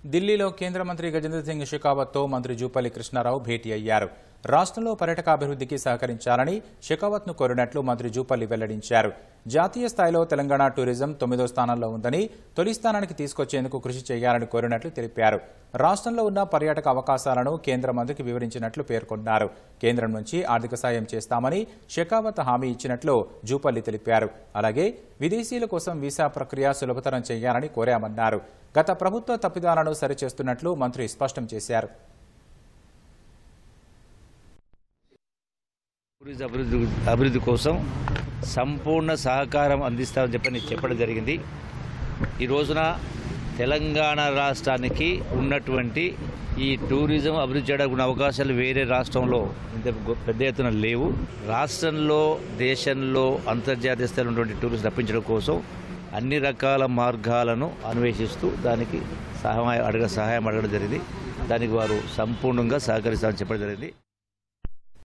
ఢిల్లీలో కేంద్ర మంత్రి గజేంద్ర సింగ్ షెకావత్తో మంత్రి జూపల్లి కృష్ణారావు భేటీ అయ్యారు. రాష్ట్రంలో పర్యాటకాభివృద్ధికి సహకరించాలని షెకావత్ను కోరినట్లు మంత్రి జూపల్లి వెల్లడించారు. జాతీయ స్థాయిలో తెలంగాణ టూరిజం 9వ స్థానంలో ఉందని, తొలి స్థానానికి తీసుకొచ్చేందుకు కృషి చేయాలని కోరినట్లు తెలిపారు. రాష్ట్రంలో ఉన్న పర్యాటక అవకాశాలను కేంద్ర మంత్రికి వివరించినట్లు పేర్కొన్నారు. కేంద్రం నుంచి ఆర్థిక సాయం చేస్తామని షెకావత్ హామీ ఇచ్చినట్లు జూపల్లి తెలిపారు. అలాగే విదేశీయుల కోసం వీసా ప్రక్రియ సులభతరం చేయాలని కోరామన్నారు. గత ప్రభుత్వ తప్పిదాలను సరిచేస్తున్నట్లు మంత్రి స్పష్టం చేశారు. అభివృద్ధి కోసం సంపూర్ణ సహకారం అందిస్తామని చెప్పడం జరిగింది. ఈ రోజున తెలంగాణ రాష్ట్రానికి ఉన్నటువంటి ఈ టూరిజం అభివృద్ధి చేయడానికి ఉన్న అవకాశాలు వేరే రాష్ట్రంలో ఇంత పెద్ద ఎత్తున లేవు. రాష్ట్రంలో, దేశంలో అంతర్జాతీయ స్థాయిలో ఉన్నటువంటి టూరిజం రప్పించడం కోసం అన్ని రకాల మార్గాలను అన్వేషిస్తూ దానికి సహాయం అడగడం జరిగింది. దానికి వారు సంపూర్ణంగా సహకరిస్తామని చెప్పడం జరిగింది.